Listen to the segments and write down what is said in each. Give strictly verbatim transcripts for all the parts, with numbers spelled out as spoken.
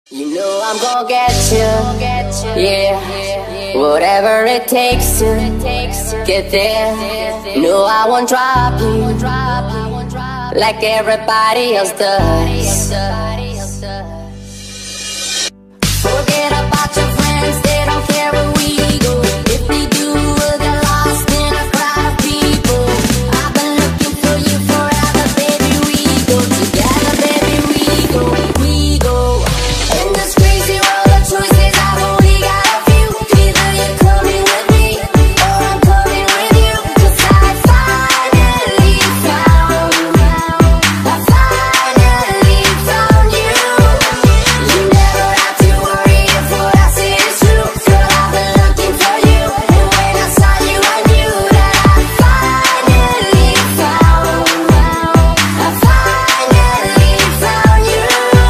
You know I'm gonna get you, yeah, whatever it takes to get there. No, I won't drop you like everybody else does. Forget about your friends, they don't care where we go. If they do, we'll get lost in a crowd of people. I've been looking for you forever, baby, we go together, baby, we go, we go. In this crazy world of choices, I've only got a few. Either you're coming with me, or I'm coming with you. 'Cause I finally found, I finally found you. You never have to worry if what I say is true. Girl, I've been looking for you, and when I saw you, I knew that I finally found, I finally found you.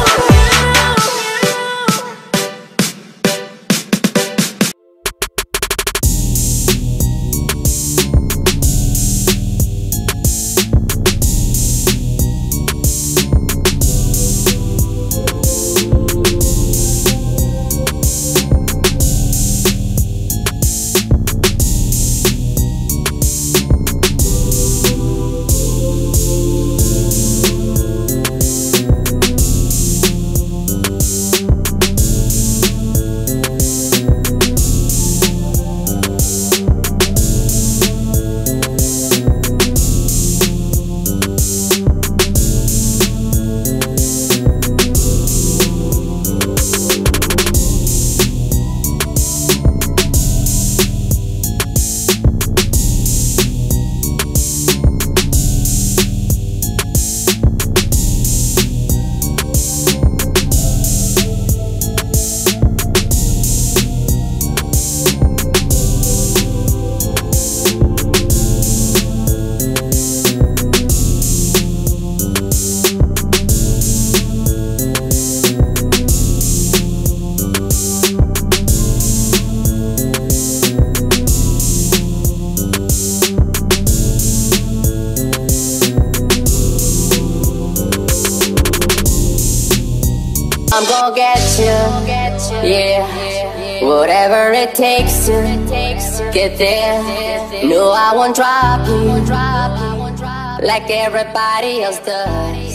I'm gonna get you, yeah, whatever it takes to get there. No, I won't drop you like everybody else does.